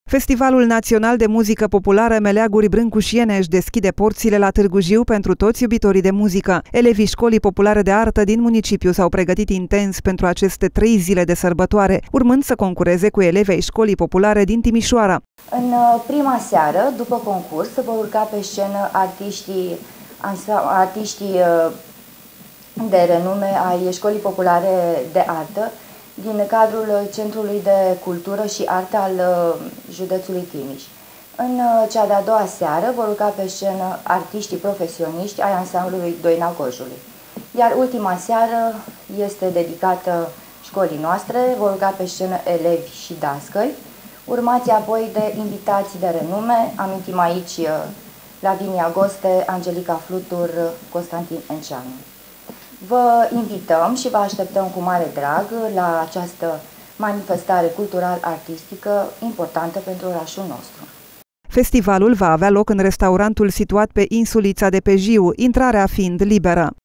Festivalul Național de Muzică Populară Meleaguri Brâncușiene își deschide porțile la Târgu Jiu pentru toți iubitorii de muzică. Elevii Școlii Populare de Artă din municipiu s-au pregătit intens pentru aceste 3 zile de sărbătoare, urmând să concureze cu elevii ai Școlii Populare din Timișoara. În prima seară, după concurs, se vor urca pe scenă artiștii de renume ai Școlii Populare de Artă din cadrul Centrului de Cultură și Artă al județului Timiș. În cea de-a doua seară vor urca pe scenă artiștii profesioniști ai ansamblului Doina Gojului. Iar ultima seară este dedicată școlii noastre, vor urca pe scenă elevi și dascăli, urmați apoi de invitații de renume, amintim aici Lavinia Goste, Angelica Flutur, Constantin Enceanu. Vă invităm și vă așteptăm cu mare drag la această manifestare cultural-artistică importantă pentru orașul nostru. Festivalul va avea loc în restaurantul situat pe insulița de pe Jiu, intrarea fiind liberă.